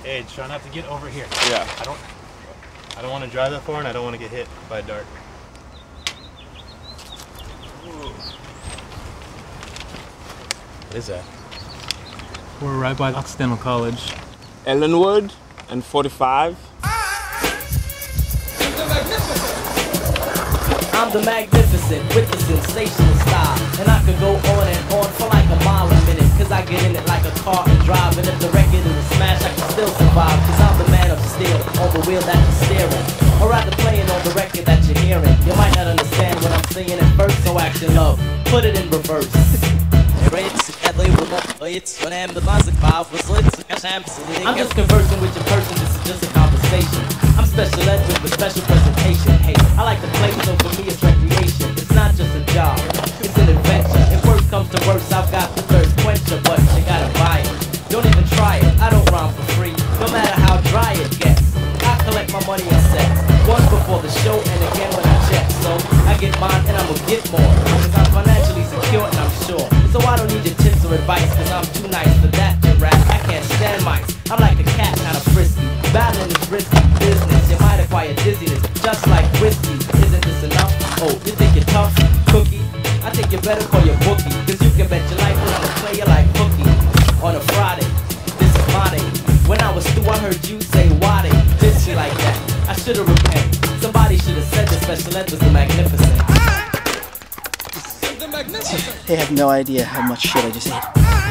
Hey, try not to get over here. Yeah. I don't want to drive that far, and I don't want to get hit by a dart. What is that? We're right by Occidental College. Ellenwood and 45. I'm the magnificent with the sensational style. And I could go on and on for like a mile a minute. Cause I get in it like a car and drive. And if the record is a smash, I can still survive. Cause I'm the man of steel on the wheel that you're steering. Or rather playing on the record that you're hearing. You might not understand what I'm saying at first, so action love, put it in reverse. I'm just conversing with your person, this is just a conversation. I'm special ed with a special presentation. Hey, I like to play, so for me it's recreation. It's not just a job, it's an adventure. If worse comes to worse, I've got the thirst quencher, but you gotta buy it. Don't even try it, I don't rhyme for free, no matter how dry it gets. I collect my money in sets, once before the show and again when I check. So I get mine and I'ma get more, cause I'm financially secure and I'm sure. So I don't need your tips or advice, cause I'm too nice for that to rap. I can't stand mice, I'm like a cat, kind of frisky. Battling is risky business, you might acquire dizziness, just like whiskey. Isn't this enough? Oh, you think you're tough? Cookie? I think you better call your bookie, cause you can bet your life that I'ma play you like hooky. On a Friday, this is my day. When I was through, I heard you say, why they diss me like that? I should've repented. Somebody should've said the special ed was the magnificent. They have no idea how much shit I just ate.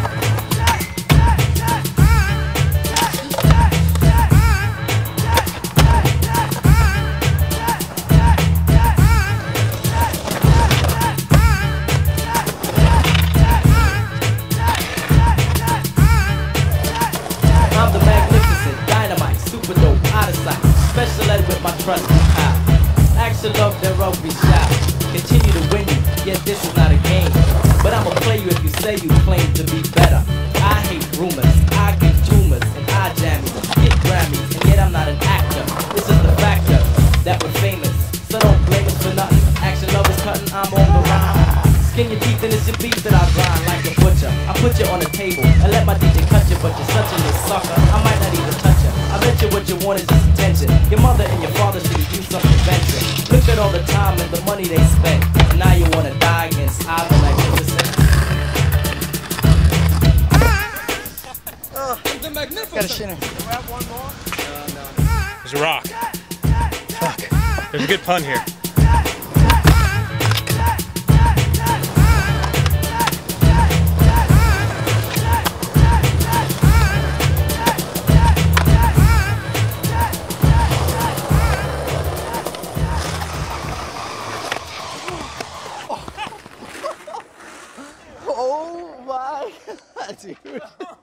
I'm the magnificent, dynamite, super dope, out of sight. Special ed with my trust high. Action love, then rugby shout. Continue to win you, yet this is not a game. But I'ma play you if you say you claim to be better. I hate rumors, I give tumors, and I jam you, get Grammys, and yet I'm not an actor. This is the factor that we're famous, so don't blame us for nothing. Action love is cutting, I'm on the rhyme. Skin your teeth and it's your beef that I grind like a butcher. I put you on the table and let my DJ cut you, but you're such a little sucker, I might not even touch you. I bet you what you want is just attention. Your mother and your father should have used some prevention. Look at all the time and the money they spent, and now you wanna die against I'm the magnificent. Got a shinner. There's a rock. Fuck. There's a good pun here. Oh my god, dude.